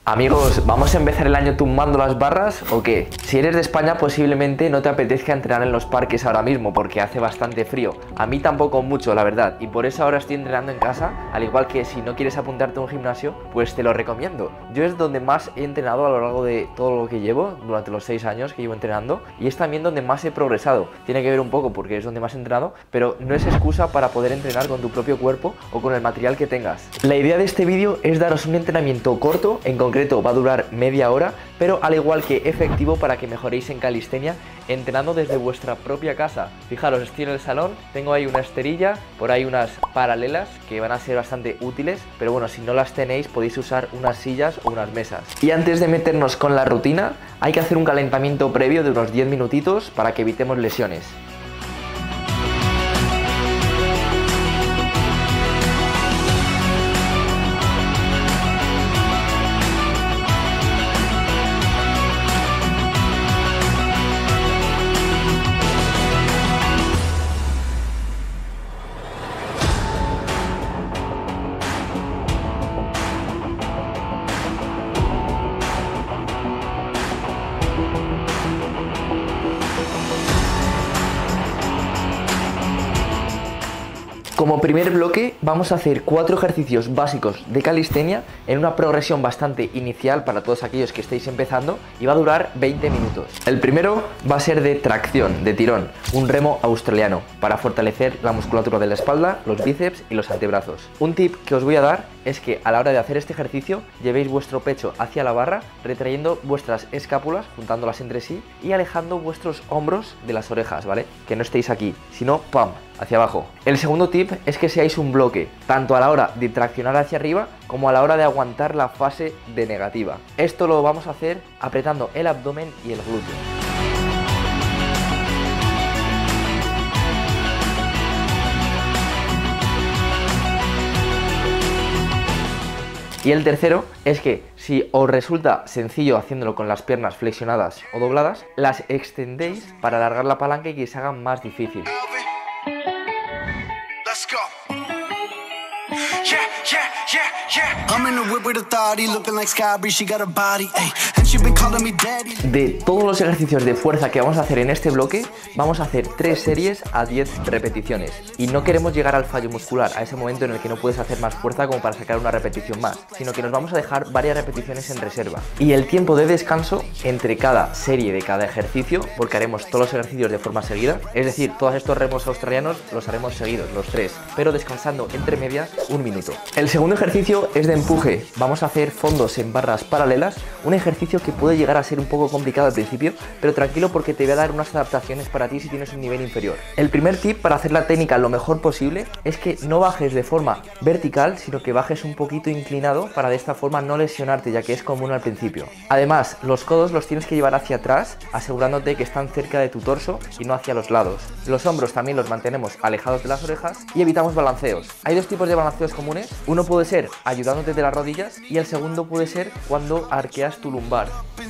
Amigos, ¿vamos a empezar el año tumbando las barras o qué? Si eres de España posiblemente no te apetezca entrenar en los parques ahora mismo porque hace bastante frío. A mí tampoco mucho, la verdad, y por eso ahora estoy entrenando en casa, al igual que si no quieres apuntarte a un gimnasio, pues te lo recomiendo. Yo es donde más he entrenado a lo largo de todo lo que llevo, durante los 6 años que llevo entrenando, y es también donde más he progresado. Tiene que ver un poco porque es donde más he entrenado, pero no es excusa para poder entrenar con tu propio cuerpo o con el material que tengas. La idea de este vídeo es daros un entrenamiento corto, en concreto va a durar media hora, pero al igual que efectivo para que mejoréis en calistenia entrenando desde vuestra propia casa. Fijaros, estoy en el salón, tengo ahí una esterilla, por ahí unas paralelas que van a ser bastante útiles, pero bueno, si no las tenéis podéis usar unas sillas o unas mesas. Y antes de meternos con la rutina, hay que hacer un calentamiento previo de unos 10 minutitos para que evitemos lesiones. Como primer bloque vamos a hacer 4 ejercicios básicos de calistenia en una progresión bastante inicial para todos aquellos que estéis empezando y va a durar 20 minutos. El primero va a ser de tracción, de tirón, un remo australiano para fortalecer la musculatura de la espalda, los bíceps y los antebrazos. Un tip que os voy a dar es que a la hora de hacer este ejercicio llevéis vuestro pecho hacia la barra, retrayendo vuestras escápulas, juntándolas entre sí y alejando vuestros hombros de las orejas, ¿vale? Que no estéis aquí, sino ¡pam!, hacia abajo. El segundo tip es que seáis un bloque, tanto a la hora de traccionar hacia arriba como a la hora de aguantar la fase de negativa. Esto lo vamos a hacer apretando el abdomen y el glúteo. Y el tercero es que si os resulta sencillo haciéndolo con las piernas flexionadas o dobladas, las extendéis para alargar la palanca y que se haga más difícil. De todos los ejercicios de fuerza que vamos a hacer en este bloque, vamos a hacer 3 series a 10 repeticiones. Y no queremos llegar al fallo muscular, a ese momento en el que no puedes hacer más fuerza como para sacar una repetición más, sino que nos vamos a dejar varias repeticiones en reserva. Y el tiempo de descanso entre cada serie de cada ejercicio, porque haremos todos los ejercicios de forma seguida, es decir, todos estos remos australianos los haremos seguidos, los 3, pero descansando entre medias 1 minuto. El segundo ejercicio es de empuje. Vamos a hacer fondos en barras paralelas, un ejercicio que puede llegar a ser un poco complicado al principio, pero tranquilo porque te voy a dar unas adaptaciones para ti si tienes un nivel inferior. El primer tip para hacer la técnica lo mejor posible es que no bajes de forma vertical, sino que bajes un poquito inclinado para de esta forma no lesionarte, ya que es común al principio. Además, los codos los tienes que llevar hacia atrás, asegurándote que están cerca de tu torso y no hacia los lados. Los hombros también los mantenemos alejados de las orejas y evitamos balanceos. Hay 2 tipos de balanceos comunes. Uno puede ser ayudándote de las rodillas y el segundo puede ser cuando arqueas tu lumbar.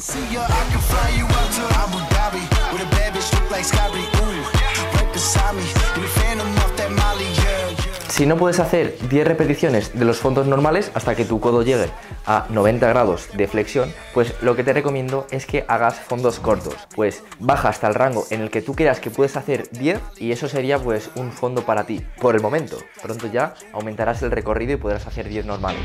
Si no puedes hacer 10 repeticiones de los fondos normales hasta que tu codo llegue a 90 grados de flexión, pues lo que te recomiendo es que hagas fondos cortos. Pues baja hasta el rango en el que tú creas que puedes hacer 10 y eso sería pues un fondo para ti. Por el momento, pronto ya aumentarás el recorrido y podrás hacer 10 normales.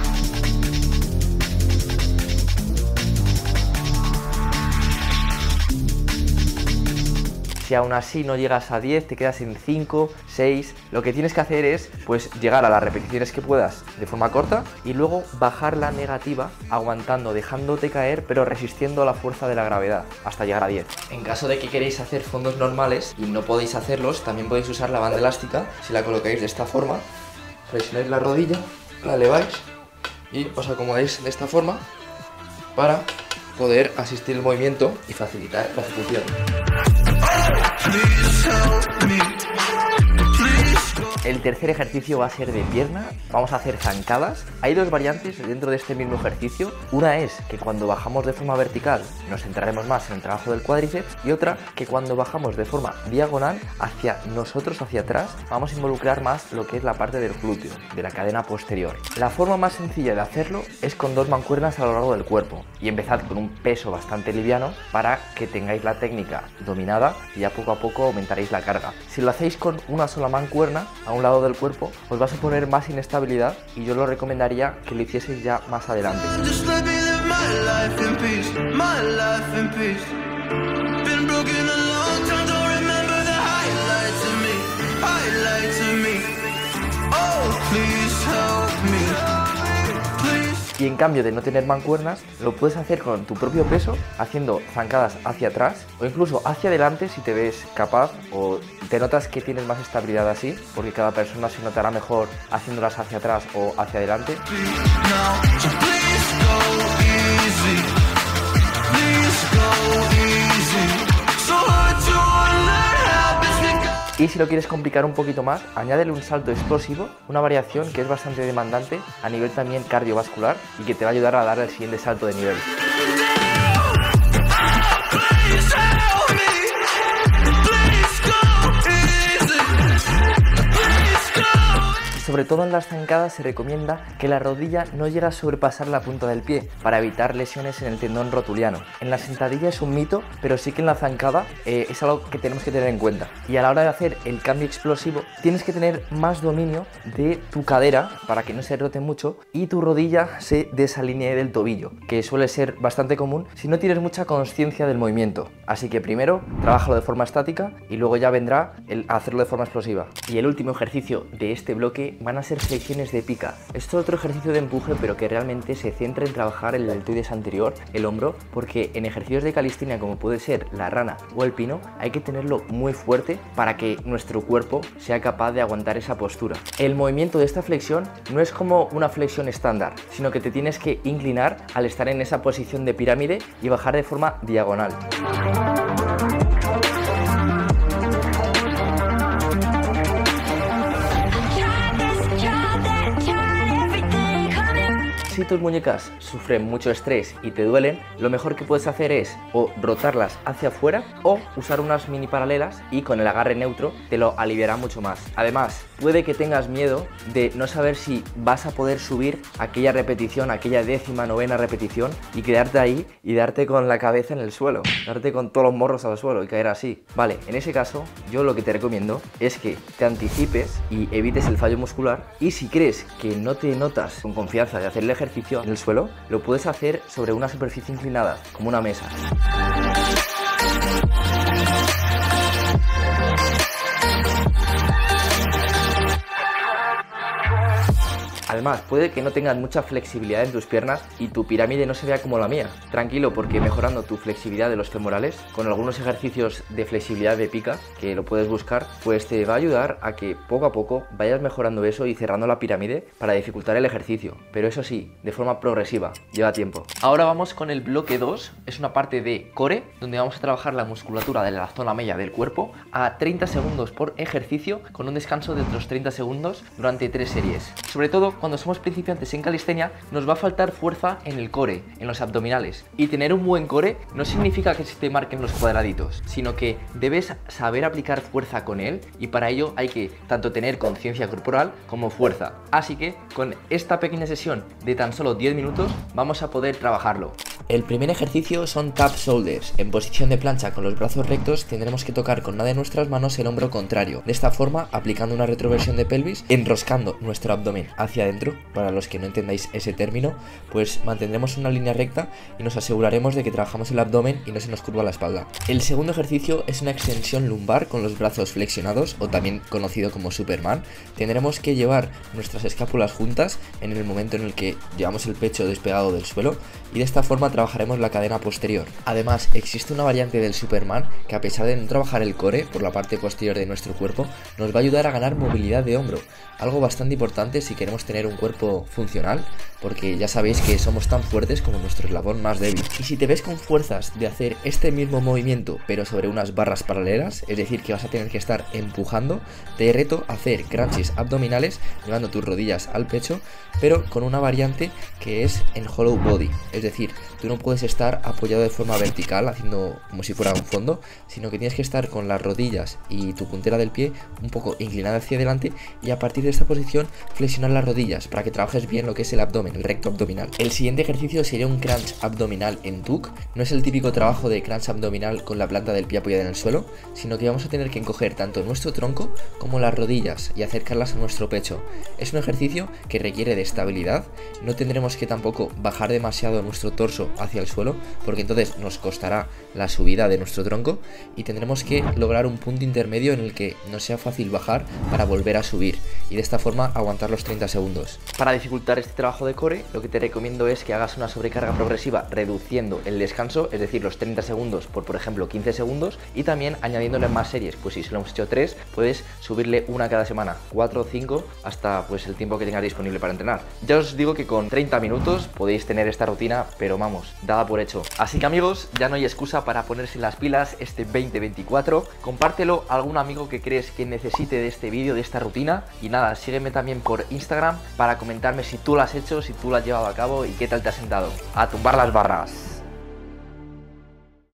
Si aún así no llegas a 10, te quedas en 5, 6, lo que tienes que hacer es pues llegar a las repeticiones que puedas de forma corta y luego bajar la negativa aguantando, dejándote caer pero resistiendo a la fuerza de la gravedad hasta llegar a 10. En caso de que queréis hacer fondos normales y no podéis hacerlos, también podéis usar la banda elástica. Si la colocáis de esta forma, flexionáis la rodilla, la eleváis y os acomodáis de esta forma para poder asistir el movimiento y facilitar la ejecución. El tercer ejercicio va a ser de pierna, vamos a hacer zancadas. Hay dos variantes dentro de este mismo ejercicio. Una es que cuando bajamos de forma vertical nos centraremos más en el trabajo del cuádriceps, y otra que cuando bajamos de forma diagonal hacia nosotros, hacia atrás, vamos a involucrar más lo que es la parte del glúteo, de la cadena posterior. La forma más sencilla de hacerlo es con dos mancuernas a lo largo del cuerpo, y empezad con un peso bastante liviano para que tengáis la técnica dominada y ya poco a poco aumentaréis la carga. Si lo hacéis con una sola mancuerna a un lado del cuerpo, os va a suponer más inestabilidad y yo lo recomendaría que lo hicieseis ya más adelante. Y en cambio de no tener mancuernas, lo puedes hacer con tu propio peso, haciendo zancadas hacia atrás o incluso hacia adelante si te ves capaz o te notas que tienes más estabilidad así, porque cada persona se notará mejor haciéndolas hacia atrás o hacia adelante. Y si lo quieres complicar un poquito más, añádele un salto explosivo, una variación que es bastante demandante a nivel también cardiovascular y que te va a ayudar a dar el siguiente salto de nivel. Sobre todo en las zancadas se recomienda que la rodilla no llegue a sobrepasar la punta del pie para evitar lesiones en el tendón rotuliano. En la sentadilla es un mito, pero sí que en la zancada es algo que tenemos que tener en cuenta. Y a la hora de hacer el cambio explosivo tienes que tener más dominio de tu cadera para que no se rote mucho y tu rodilla se desalinee del tobillo, que suele ser bastante común si no tienes mucha conciencia del movimiento. Así que primero trabájalo de forma estática y luego ya vendrá el hacerlo de forma explosiva. Y el último ejercicio de este bloque van a ser flexiones de pica. Esto es otro ejercicio de empuje, pero que realmente se centra en trabajar el deltoides anterior, el hombro, porque en ejercicios de calistenia como puede ser la rana o el pino hay que tenerlo muy fuerte para que nuestro cuerpo sea capaz de aguantar esa postura. El movimiento de esta flexión no es como una flexión estándar, sino que te tienes que inclinar al estar en esa posición de pirámide y bajar de forma diagonal. Si tus muñecas sufren mucho estrés y te duelen, lo mejor que puedes hacer es o rotarlas hacia afuera o usar unas mini paralelas y con el agarre neutro te lo aliviará mucho más. Además, puede que tengas miedo de no saber si vas a poder subir aquella repetición, aquella 10ª, 9ª repetición y quedarte ahí y darte con la cabeza en el suelo, darte con todos los morros al suelo y caer así. Vale, en ese caso, yo lo que te recomiendo es que te anticipes y evites el fallo muscular, y si crees que no te notas con confianza de hacer el ejercicio en el suelo, lo puedes hacer sobre una superficie inclinada, como una mesa. Además, puede que no tengas mucha flexibilidad en tus piernas y tu pirámide no se vea como la mía. Tranquilo, porque mejorando tu flexibilidad de los femorales, con algunos ejercicios de flexibilidad de pica, que lo puedes buscar, pues te va a ayudar a que poco a poco vayas mejorando eso y cerrando la pirámide para dificultar el ejercicio. Pero eso sí, de forma progresiva, lleva tiempo. Ahora vamos con el bloque 2, es una parte de core, donde vamos a trabajar la musculatura de la zona media del cuerpo a 30 segundos por ejercicio, con un descanso de otros 30 segundos durante 3 series. Sobre todo, cuando somos principiantes en calistenia, nos va a faltar fuerza en el core, en los abdominales. Y tener un buen core no significa que se te marquen los cuadraditos, sino que debes saber aplicar fuerza con él, y para ello hay que tanto tener conciencia corporal como fuerza. Así que con esta pequeña sesión de tan solo 10 minutos vamos a poder trabajarlo. El primer ejercicio son tap shoulders. En posición de plancha con los brazos rectos tendremos que tocar con una de nuestras manos el hombro contrario. De esta forma, aplicando una retroversión de pelvis, enroscando nuestro abdomen hacia adentro. Para los que no entendáis ese término, pues mantendremos una línea recta y nos aseguraremos de que trabajamos el abdomen y no se nos curva la espalda. El segundo ejercicio es una extensión lumbar con los brazos flexionados, o también conocido como Superman. Tendremos que llevar nuestras escápulas juntas en el momento en el que llevamos el pecho despegado del suelo, y de esta forma forma trabajaremos la cadena posterior. Además, existe una variante del Superman que, a pesar de no trabajar el core por la parte posterior de nuestro cuerpo, nos va a ayudar a ganar movilidad de hombro, algo bastante importante si queremos tener un cuerpo funcional, porque ya sabéis que somos tan fuertes como nuestro eslabón más débil. Y si te ves con fuerzas de hacer este mismo movimiento pero sobre unas barras paralelas, es decir que vas a tener que estar empujando, te reto a hacer crunches abdominales llevando tus rodillas al pecho, pero con una variante que es en hollow body, es decir, tú no puedes estar apoyado de forma vertical haciendo como si fuera un fondo, sino que tienes que estar con las rodillas y tu puntera del pie un poco inclinada hacia adelante, y a partir de esta posición flexionar las rodillas para que trabajes bien lo que es el abdomen, el recto abdominal. El siguiente ejercicio sería un crunch abdominal en tuck. No es el típico trabajo de crunch abdominal con la planta del pie apoyada en el suelo, sino que vamos a tener que encoger tanto nuestro tronco como las rodillas y acercarlas a nuestro pecho. Es un ejercicio que requiere de estabilidad, no tendremos que tampoco bajar demasiado nuestro torso hacia el suelo, porque entonces nos costará la subida de nuestro tronco, y tendremos que lograr un punto intermedio en el que nos sea fácil bajar para volver a subir, y de esta forma aguantar los 30 segundos. Para dificultar este trabajo de core, lo que te recomiendo es que hagas una sobrecarga progresiva reduciendo el descanso, es decir, los 30 segundos por ejemplo 15 segundos, y también añadiéndole más series. Pues si solo hemos hecho 3, puedes subirle una cada semana, 4 o 5, hasta pues el tiempo que tengas disponible para entrenar. Ya os digo que con 30 minutos podéis tener esta rutina, pero vamos, dada por hecho. Así que amigos, ya no hay excusa para ponerse las pilas este 2024. Compártelo a algún amigo que crees que necesite de este vídeo, de esta rutina, y nada, sígueme también por Instagram para comentarme si tú lo has hecho, si tú lo has llevado a cabo y qué tal te ha sentado. A tumbar las barras.